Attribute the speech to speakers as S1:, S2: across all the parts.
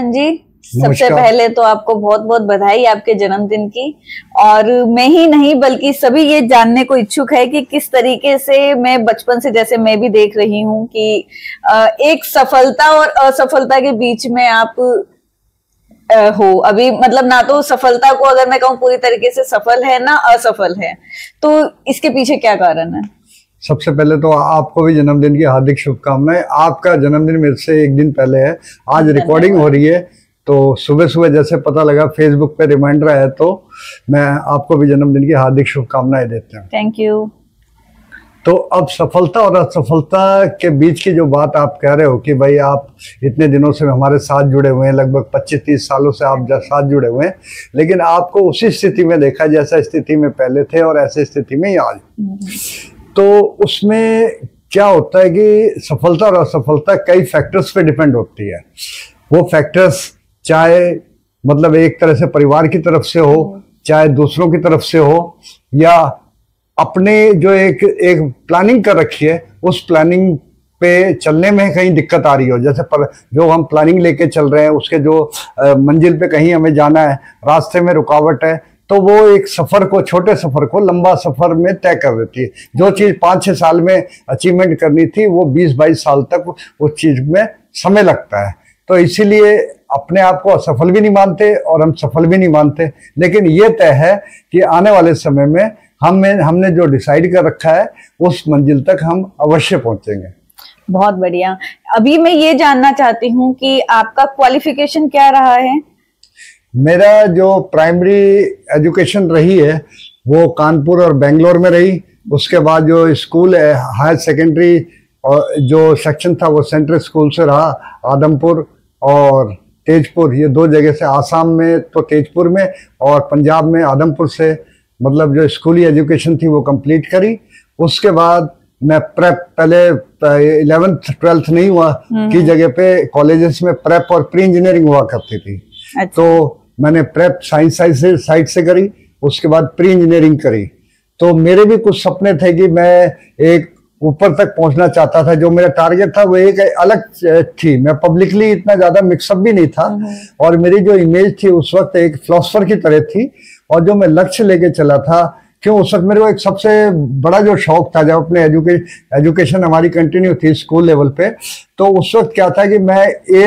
S1: लक्ष्मण जी, सबसे पहले तो आपको बहुत बहुत बधाई आपके जन्मदिन की। और मैं ही नहीं बल्कि सभी ये जानने को इच्छुक है कि किस तरीके से, मैं बचपन से जैसे मैं भी देख रही हूँ कि एक सफलता और असफलता के बीच में आप हो अभी, मतलब ना तो सफलता को अगर मैं कहूँ पूरी तरीके से सफल है ना असफल है, तो इसके पीछे क्या कारण है?
S2: सबसे पहले तो आपको भी जन्मदिन की हार्दिक शुभकामनाएं। आपका जन्मदिन मेरे से एक दिन पहले है, आज रिकॉर्डिंग हो रही है, तो सुबह सुबह जैसे पता लगा फेसबुक पे रिमाइंडर आया, तो मैं आपको भी जन्मदिन की हार्दिक शुभकामनाएं देता हूँ।
S1: Thank you.
S2: तो अब सफलता और असफलता के बीच की जो बात आप कह रहे हो कि भाई आप इतने दिनों से हमारे साथ जुड़े हुए हैं, लगभग 25-30 सालों से आप साथ जुड़े हुए हैं, लेकिन आपको उसी स्थिति में देखा जैसा स्थिति में पहले थे और ऐसे स्थिति में ही आज। तो उसमें क्या होता है कि सफलता और असफलता कई फैक्टर्स पे डिपेंड होती है। वो फैक्टर्स चाहे मतलब एक तरह से परिवार की तरफ से हो, चाहे दूसरों की तरफ से हो, या अपने जो एक प्लानिंग कर रखी है उस प्लानिंग पे चलने में कहीं दिक्कत आ रही हो। जैसे जो हम प्लानिंग लेके चल रहे हैं उसके जो मंजिल पे कहीं हमें जाना है, रास्ते में रुकावट है, तो वो एक सफर को, छोटे सफर को लंबा सफर में तय कर देती है। जो चीज 5-6 साल में अचीवमेंट करनी थी वो 20-22 साल तक उस चीज में समय लगता है। तो इसीलिए अपने आप को असफल भी नहीं मानते और हम सफल भी नहीं मानते, लेकिन ये तय है कि आने वाले समय में हमने जो डिसाइड कर रखा है उस मंजिल तक हम अवश्य पहुंचेंगे।
S1: बहुत बढ़िया। अभी मैं ये जानना चाहती हूँ कि आपका क्वालिफिकेशन क्या रहा है?
S2: मेरा जो प्राइमरी एजुकेशन रही है वो कानपुर और बेंगलोर में रही। उसके बाद जो स्कूल है, हायर सेकेंडरी और जो सेक्शन था वो सेंट्रल स्कूल से रहा, आदमपुर और तेजपुर, ये 2 जगह से। आसाम में तो तेजपुर में और पंजाब में आदमपुर से मतलब जो स्कूली एजुकेशन थी वो कंप्लीट करी। उसके बाद मैं प्रेप, पहले 11th 12th नहीं हुआ की जगह पे कॉलेजेस में प्रेप और प्री इंजीनियरिंग हुआ करती थी। अच्छा। तो मैंने प्रेप साइंस साइड से करी, उसके बाद प्री इंजीनियरिंग करी। तो मेरे भी कुछ सपने थे कि मैं एक ऊपर तक पहुंचना चाहता था। जो मेरा टारगेट था वो एक अलग थी। मैं पब्लिकली इतना ज्यादा मिक्सअप भी नहीं था और मेरी जो इमेज थी उस वक्त एक फिलोसफर की तरह थी। और जो मैं लक्ष्य लेके चला था, क्यों उस वक्त मेरे को एक सबसे बड़ा जो शौक था, जब अपने एजुकेशन हमारी कंटिन्यू थी स्कूल लेवल पे, तो उस वक्त क्या था कि मैं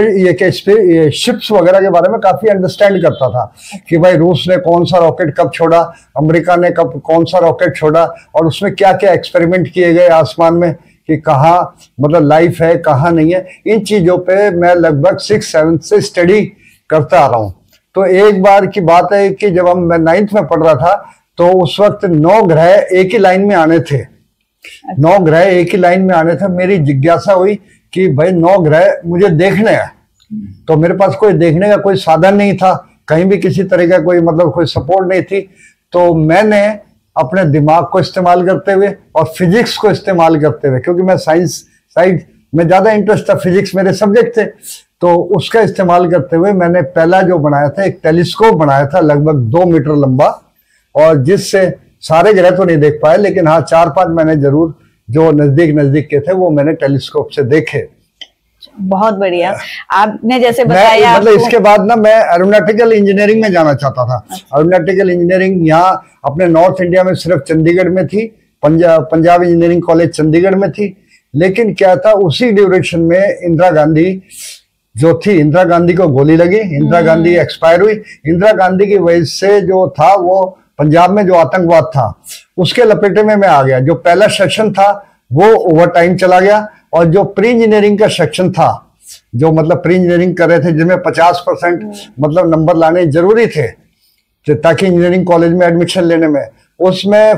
S2: ये शिप्स वगैरह के बारे में काफी अंडरस्टैंड करता था कि भाई रूस ने कौन सा रॉकेट कब छोड़ा, अमेरिका ने कब कौन सा रॉकेट छोड़ा और उसमें क्या क्या एक्सपेरिमेंट किए गए आसमान में, कि कहाँ मतलब लाइफ है कहाँ नहीं है। इन चीजों पे मैं लगभग 6-7 से स्टडी करता आ रहा हूँ। तो एक बार की बात है कि जब मैं 9th में पढ़ रहा था तो उस वक्त 9 ग्रह एक ही लाइन में आने थे। 9 ग्रह एक ही लाइन में आने थे। मेरी जिज्ञासा हुई कि भाई 9 ग्रह मुझे देखने हैं। तो मेरे पास कोई देखने का कोई साधन नहीं था, कहीं भी किसी तरह का कोई मतलब कोई सपोर्ट नहीं थी। तो मैंने अपने दिमाग को इस्तेमाल करते हुए और फिजिक्स को इस्तेमाल करते हुए, क्योंकि मैं साइंस साइड में ज्यादा इंटरेस्ट था, फिजिक्स मेरे सब्जेक्ट थे, तो उसका इस्तेमाल करते हुए मैंने पहला जो बनाया था एक टेलीस्कोप बनाया था लगभग 2 मीटर लंबा, और जिससे सारे ग्रह तो नहीं देख पाए लेकिन हाँ 4-5 मैंने जरूर जो नजदीक के थे वो मैंने टेलीस्कोप से देखे।
S1: बहुत बढ़िया। आपने जैसे बताया
S2: मतलब इसके बाद ना मैं एरोनॉटिकल इंजीनियरिंग में जाना चाहता था। एरोनॉटिकल इंजीनियरिंग यहाँ अपने नॉर्थ इंडिया में सिर्फ चंडीगढ़ में थी, पंजाब इंजीनियरिंग कॉलेज चंडीगढ़ में थी। लेकिन क्या था, उसी ड्यूरेशन में इंदिरा गांधी जो थी, इंदिरा गांधी को गोली लगी, इंदिरा गांधी एक्सपायर हुई। इंदिरा गांधी की वजह से जो था वो पंजाब में जो आतंकवाद था उसके लपेटे में मैं आ गया। जो पहला सेक्शन था वो ओवर टाइम चला गया और जो प्री इंजीनियरिंग का सेक्शन था, जो मतलब प्री इंजीनियरिंग कर रहे थे जिसमें 50% मतलब नंबर लाने जरूरी थे ताकि इंजीनियरिंग कॉलेज में एडमिशन लेने में, उसमें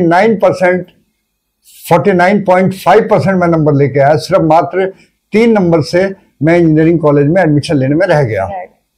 S2: 49.5% मैं नंबर लेके आया। सिर्फ मात्र 3 नंबर से मैं इंजीनियरिंग कॉलेज में एडमिशन लेने में रह गया।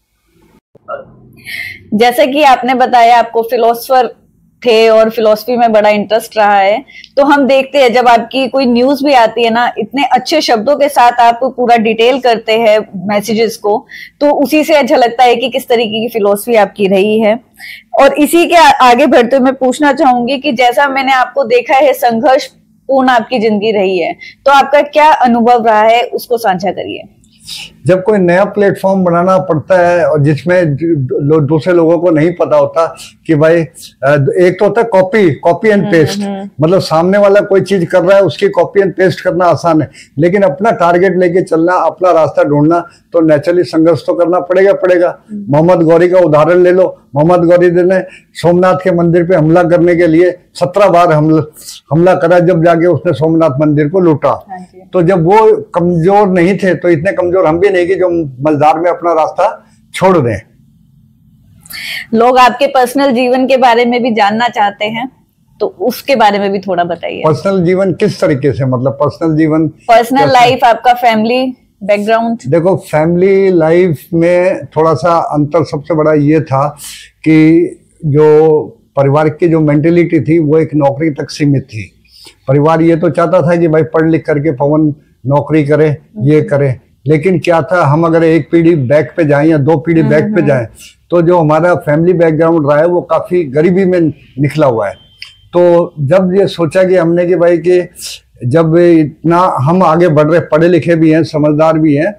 S1: जैसे कि आपने बताया आपको फिलोसफर थे और फिलोसफी में बड़ा इंटरेस्ट रहा है, तो हम देखते हैं जब आपकी कोई न्यूज भी आती है ना, इतने अच्छे शब्दों के साथ आप पूरा डिटेल करते हैं मैसेजेस को, तो उसी से अच्छा लगता है कि किस तरीके की फिलोसफी आपकी रही है। और इसी के आगे बढ़ते हुए मैं पूछना चाहूंगी कि जैसा मैंने आपको देखा है संघर्ष पूर्ण आपकी जिंदगी रही है, तो आपका क्या अनुभव रहा है उसको साझा करिए।
S2: जब कोई नया प्लेटफॉर्म बनाना पड़ता है और जिसमें दूसरे लोगों को नहीं पता होता कि भाई एक तो होता है कॉपी एंड पेस्ट, मतलब सामने वाला कोई चीज कर रहा है उसकी कॉपी एंड पेस्ट करना आसान है, लेकिन अपना टारगेट लेके चलना, अपना रास्ता ढूंढना तो नेचुरली संघर्ष तो करना पड़ेगा। मोहम्मद गौरी का उदाहरण ले लो। मोहम्मद गौरी ने सोमनाथ के मंदिर पे हमला करने के लिए 17 बार हमला करा, जब जाके उसने सोमनाथ मंदिर को लूटा। तो जब वो कमजोर नहीं थे तो इतने कमजोर हम भी नहीं कि जो मझधार में अपना रास्ता छोड़ दें।
S1: लोग आपके पर्सनल जीवन के बारे में भी जानना चाहते हैं, तो उसके बारे में भी थोड़ा बताइए।
S2: पर्सनल जीवन किस तरीके से, मतलब पर्सनल जीवन,
S1: पर्सनल लाइफ, आपका फैमिली बैकग्राउंड?
S2: देखो, फैमिली लाइफ में थोड़ा सा अंतर सबसे बड़ा ये था कि जो परिवार की जो मेंटेलिटी थी वो एक नौकरी तक सीमित थी। परिवार ये तो चाहता था कि भाई पढ़ लिख करके पवन नौकरी करे, ये करे, लेकिन क्या था, हम अगर एक पीढ़ी बैक पे जाएं या 2 पीढ़ी बैक पे जाएं तो जो हमारा फैमिली बैकग्राउंड रहा है वो काफी गरीबी में निकला हुआ है। तो जब ये सोचा कि हमने कि भाई कि जब इतना हम आगे बढ़ रहे, पढ़े लिखे भी हैं, समझदार भी हैं,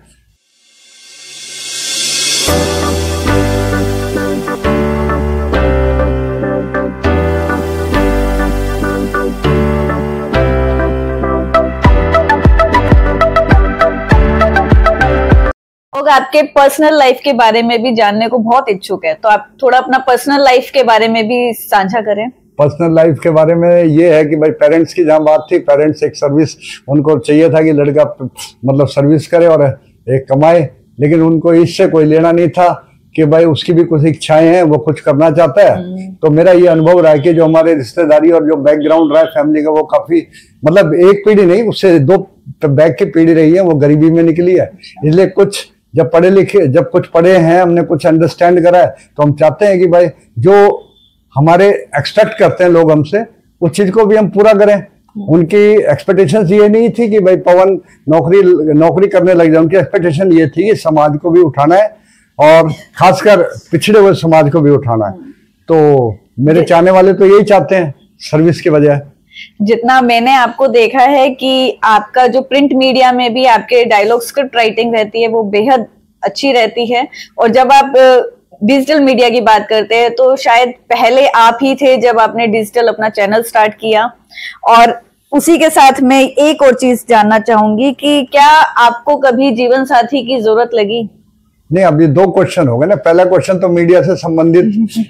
S1: लोग आपके पर्सनल लाइफ के बारे में भी जानने को बहुत इच्छुक है, तो आप थोड़ा अपना पर्सनल लाइफ के बारे में भी साझा करें।
S2: पर्सनल लाइफ के बारे में ये है कि भाई पेरेंट्स की जहाँ बात थी, पेरेंट्स एक सर्विस, उनको चाहिए था कि लड़का मतलब सर्विस करे और एक कमाए, लेकिन उनको इससे कोई लेना नहीं था कि भाई उसकी भी कुछ इच्छाएं हैं, वो कुछ करना चाहता है। तो मेरा ये अनुभव रहा है कि जो हमारे रिश्तेदारी और जो बैकग्राउंड रहा है फैमिली का, वो काफी, मतलब एक पीढ़ी नहीं, उससे 2 बैक की पीढ़ी रही है, वो गरीबी में निकली है। इसलिए कुछ जब कुछ पढ़े हैं, हमने कुछ अंडरस्टैंड करा है, तो हम चाहते हैं कि भाई जो हमारे एक्सपेक्ट करते हैं लोग हमसे, उस चीज को भी हम पूरा करें। उनकी एक्सपेक्टेशंस ये नहीं थी कि भाई पवन नौकरी करने लग जाए, उनकी एक्सपेक्टेशन ये थी कि समाज को भी उठाना है और खासकर पिछड़े हुए समाज को भी उठाना है। तो मेरे चाहने वाले तो यही चाहते हैं, सर्विस के बजाय।
S1: जितना मैंने आपको देखा है कि आपका जो प्रिंट मीडिया में भी आपके डायलॉग स्क्रिप्ट राइटिंग रहती है वो बेहद अच्छी रहती है, और जब आप डिजिटल मीडिया की बात करते हैं तो शायद पहले आप ही थे जब आपने डिजिटल अपना चैनल स्टार्ट किया। और उसी के साथ मैं एक और चीज जानना चाहूंगी कि क्या आपको कभी जीवन साथी की जरूरत लगी?
S2: नहीं, अब ये 2 क्वेश्चन हो गए ना। पहला क्वेश्चन तो मीडिया से संबंधित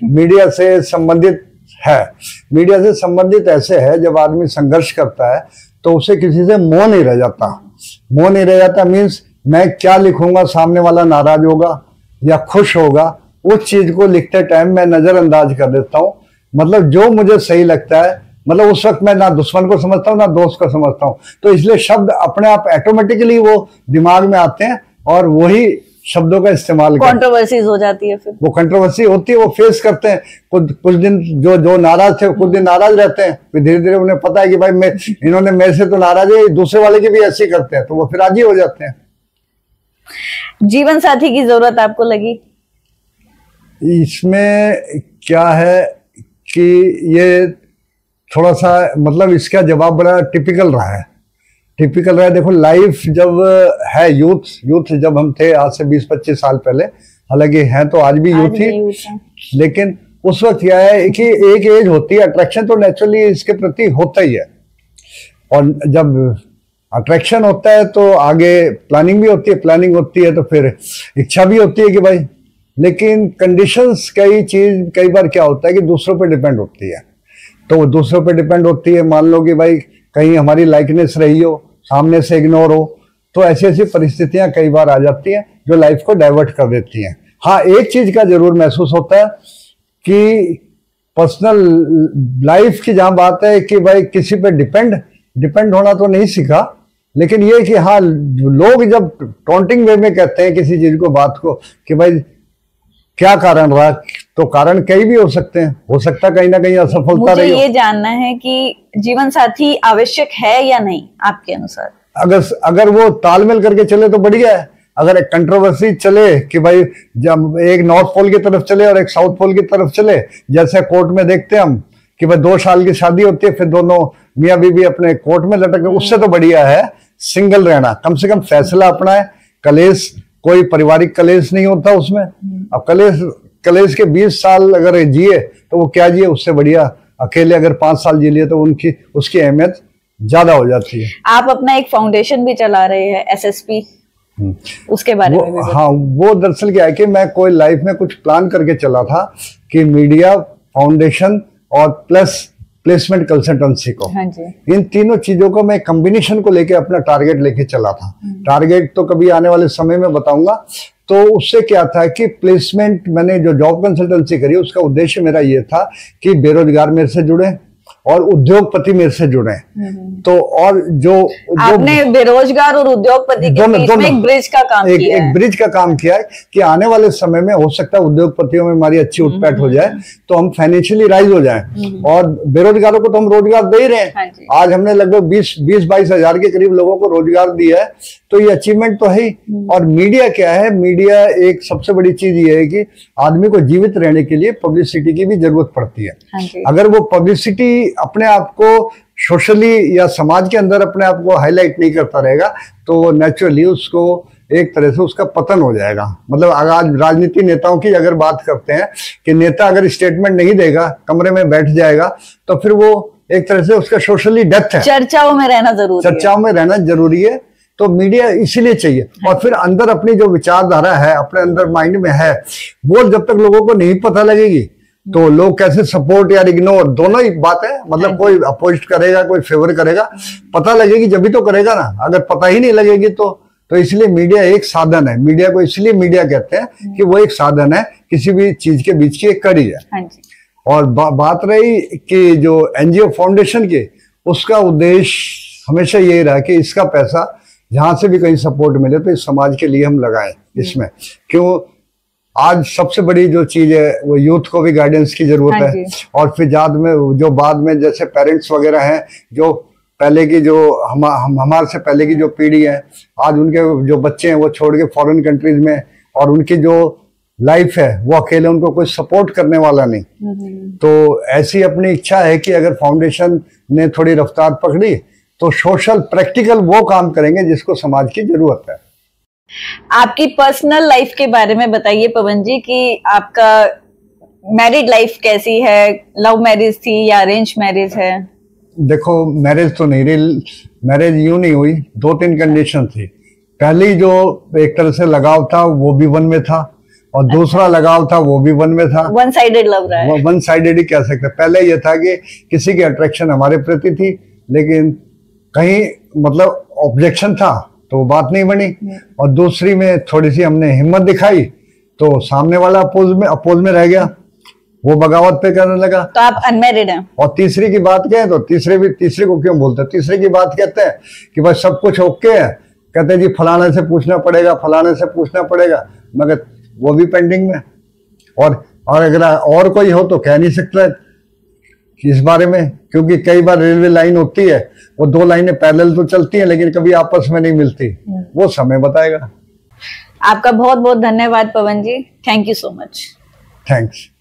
S2: है। मीडिया से संबंधित ऐसे है, जब आदमी संघर्ष करता है तो उसे किसी से मोह नहीं रह जाता। मीन्स मैं क्या लिखूंगा, सामने वाला नाराज होगा या खुश होगा, उस चीज को लिखते टाइम मैं नजरअंदाज कर देता हूँ। मतलब जो मुझे सही लगता है, मतलब उस वक्त मैं ना दुश्मन को समझता हूँ ना दोस्त को समझता हूँ, तो इसलिए शब्द अपने आप ऑटोमेटिकली वो दिमाग में आते हैं और वही शब्दों का इस्तेमाल।
S1: कंट्रोवर्सीज हो जाती है, फिर वो
S2: कंट्रोवर्सी होती है, वो फेस करते हैं। कुछ दिन जो नाराज थे कुछ दिन नाराज रहते हैं, फिर धीरे धीरे उन्हें पता है कि भाई इन्होंने मेरे से तो नाराज है, दूसरे वाले की भी ऐसे करते हैं, तो वो फिर राजी हो जाते हैं।
S1: जीवन साथी की जरूरत आपको लगी?
S2: इसमें क्या है कि ये थोड़ा सा, मतलब इसका जवाब बड़ा टिपिकल रहा है। देखो, लाइफ जब है, यूथ जब हम थे आज से 20-25 साल पहले, हालांकि हैं तो आज भी यूथ ही, लेकिन उस वक्त क्या है कि एक एज होती है, अट्रैक्शन तो नेचुरली इसके प्रति होता ही है, और जब अट्रैक्शन होता है तो आगे प्लानिंग होती है, तो फिर इच्छा भी होती है कि भाई, लेकिन कंडीशंस कई बार क्या होता है कि दूसरों पे डिपेंड होती है। तो वो दूसरों पे डिपेंड होती है, मान लो कि भाई कहीं हमारी लाइकनेस रही हो, सामने से इग्नोर हो, तो ऐसी परिस्थितियां कई बार आ जाती हैं जो लाइफ को डाइवर्ट कर देती हैं। हाँ, एक चीज का जरूर महसूस होता है कि पर्सनल लाइफ की जहां बात है कि भाई किसी पे डिपेंड होना तो नहीं सीखा, लेकिन ये कि हाँ, लोग जब टॉन्टिंग वे में कहते हैं किसी चीज को, बात को, कि भाई क्या कारण रहा, तो कारण कई भी हो सकते हैं, हो सकता है कहीं ना कहीं असफलता रही हो।
S1: मुझे ये जानना है कि जीवन साथी आवश्यक है या नहीं आपके अनुसार?
S2: अगर वो तालमेल करके चले तो बढ़िया है। अगर एक कंट्रोवर्सी चले कि भाई जब एक नॉर्थ पोल की तरफ चले और एक साउथ पोल की तरफ चले, जैसे कोर्ट में देखते हैं हम कि भाई 2 साल की शादी होती है, फिर दोनों मियाँ बीवी अपने कोर्ट में लटक, उससे तो बढ़िया है सिंगल रहना, कम से कम फैसला अपना है, कलेश, कोई पारिवारिक कलेश नहीं होता उसमें। अब कलेश के 20 साल अगर जिए तो वो क्या जिए, उससे बढ़िया अकेले अगर 5 साल जी लिए तो उसकी अहमियत ज्यादा हो जाती है।
S1: आप अपना एक फाउंडेशन भी चला रहे हैं SSP, उसके बारे में भी
S2: हाँ, वो दरअसल क्या है कि मैं कोई लाइफ में कुछ प्लान करके चला था कि मीडिया, फाउंडेशन और प्लस प्लेसमेंट कंसल्टेंसी को,
S1: हाँ जी,
S2: इन तीनों चीजों को मैं कॉम्बिनेशन को लेके अपना टारगेट लेके चला था। टारगेट तो कभी आने वाले समय में बताऊंगा। तो उससे क्या था कि प्लेसमेंट, मैंने जो जॉब कंसल्टेंसी करी उसका उद्देश्य मेरा ये था कि बेरोजगार मेरे से जुड़े और उद्योगपति मेरे से जुड़े। तो और जो
S1: आपने बेरोजगार और उद्योगपति के बीच में एक ब्रिज का काम किया है।
S2: एक ब्रिज का काम किया है कि आने वाले समय में हो सकता है उद्योगपतियों में हमारी अच्छी उठपैठ हो जाए तो हम फाइनेंशियली राइज हो जाएं, और बेरोजगारों को तो हम रोजगार दे ही रहे हैं।
S1: हाँ,
S2: आज हमने लगभग 20-22 हजार के करीब लोगों को रोजगार दिया है, तो ये अचीवमेंट तो है ही। और मीडिया क्या है, मीडिया एक सबसे बड़ी चीज ये है कि आदमी को जीवित रहने के लिए पब्लिसिटी की भी जरूरत पड़ती है।
S1: हाँ,
S2: अगर वो पब्लिसिटी अपने आप को सोशली या समाज के अंदर अपने आप को हाईलाइट नहीं करता रहेगा तो नेचुरली उसको एक तरह से उसका पतन हो जाएगा। मतलब आज राजनीति नेताओं की अगर बात करते हैं कि नेता अगर स्टेटमेंट नहीं देगा, कमरे में बैठ जाएगा, तो फिर वो एक तरह से उसका सोशली डेथ है।
S1: चर्चाओं में रहना जरूरी है।
S2: चर्चाओं में रहना जरूरी है। तो मीडिया इसीलिए चाहिए। और फिर अंदर अपनी जो विचारधारा है, अपने अंदर माइंड में है, वो जब तक लोगों को नहीं पता लगेगी तो लोग कैसे सपोर्ट या इग्नोर, दोनों ही बात है। मतलब कोई अपोज करेगा, कोई फेवर करेगा, पता लगेगी जब भी तो करेगा ना। अगर पता ही नहीं लगेगी तो इसलिए मीडिया एक साधन है। मीडिया को इसलिए मीडिया कहते हैं कि वो एक साधन है, किसी भी चीज के बीच की एक कड़ी है।
S1: हाँ जी।
S2: और बात रही कि जो NGO फाउंडेशन के, उसका उद्देश्य हमेशा यही रहा कि इसका पैसा जहां से भी कहीं सपोर्ट मिले तो इस समाज के लिए हम लगाएं इसमें। क्यों, आज सबसे बड़ी जो चीज है वो यूथ को भी गाइडेंस की जरूरत है। और फिर बाद में जैसे पेरेंट्स वगैरह हैं, जो पहले की जो हमारे से पहले की जो पीढ़ी है, आज उनके जो बच्चे हैं वो छोड़ के फॉरेन कंट्रीज में, और उनकी जो लाइफ है वो अकेले, उनको कोई सपोर्ट करने वाला नहीं। तो ऐसी अपनी इच्छा है कि अगर फाउंडेशन ने थोड़ी रफ्तार पकड़ी तो सोशल प्रैक्टिकल वो काम करेंगे जिसको समाज की जरूरत है।
S1: आपकी पर्सनल लाइफ के बारे में बताइए पवन जी, कि आपका मैरिड लाइफ कैसी है? लव मैरिज थी या अरेंज मैरिज है?
S2: देखो, मैरिज तो नहीं रही, मैरिज यूं नहीं हुई। 2-3 कंडीशन थी। पहली जो एक तरह से लगाव था वो भी वन में था, और दूसरा लगाव था वो भी वन में था।
S1: वन साइडेड लव रहा है।
S2: वो वन साइडेड ही कह सकते। पहले ये था कि किसी की अट्रैक्शन हमारे प्रति थी, लेकिन कहीं मतलब ऑब्जेक्शन था तो वो बात नहीं बनी। और दूसरी में थोड़ी सी हमने हिम्मत दिखाई तो सामने वाला अपोज में रह गया, वो बगावत पे करने लगा।
S1: तो आप अनमैरिड हैं।
S2: और तीसरी की बात कहें तो तीसरे को क्यों बोलते हैं, तीसरे की बात कहते हैं कि भाई सब कुछ ओके है, कहते हैं जी फलाने से पूछना पड़ेगा, फलाने से पूछना पड़ेगा, मगर वो भी पेंडिंग में। और अगर और कोई हो तो कह नहीं सकता इस बारे में, क्योंकि कई बार रेलवे लाइन होती है, वो 2 लाइनें पैरेलल तो चलती हैं लेकिन कभी आपस में नहीं मिलती। वो समय बताएगा।
S1: आपका बहुत बहुत धन्यवाद Pavan ji. Thank you so much.
S2: Thanks.